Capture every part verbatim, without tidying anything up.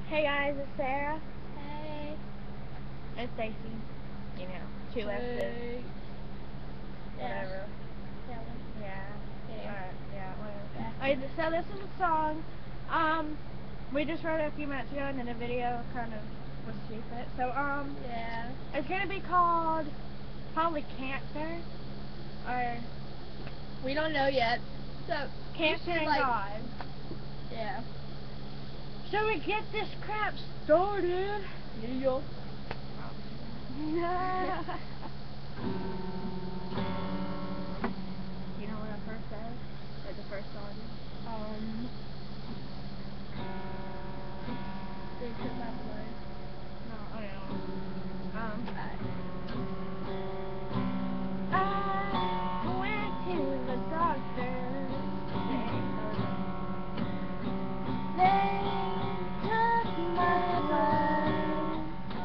Hey guys, it's Sarah. Hey. It's Stacy. You know, two S's. Hey. Whatever. Yeah. Yeah. Yeah. Alright, yeah, whatever. Yeah. Okay, so this is a song. Um, we just wrote it a few minutes ago, and then the video kind of was stupid. So, um, Yeah. it's gonna be called probably Cancer, or We don't know yet. So Cancer and like, God. Yeah. So we get this crap started. Yeah. Yeah. You know what I first said? Or the first song? Um. They took my blood. No, I don't know. Um. I went to the doctor. They took my blood.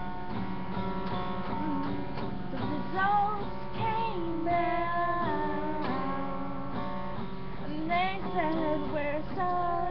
The results came back, and they said we're sorry.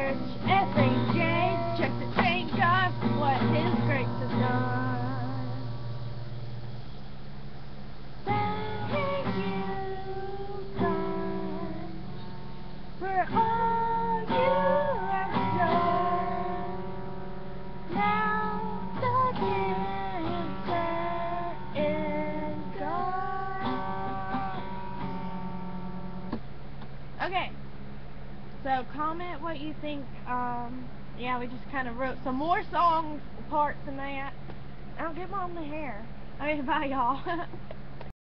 church. S A J, check to thank God for what His grace has done. Thank you, God, for all you have done. Now the cancer is gone. Okay. So comment what you think. Um, yeah, we just kind of wrote some more songs, parts, and that. I'll get Mom the hair. Okay, bye, y'all.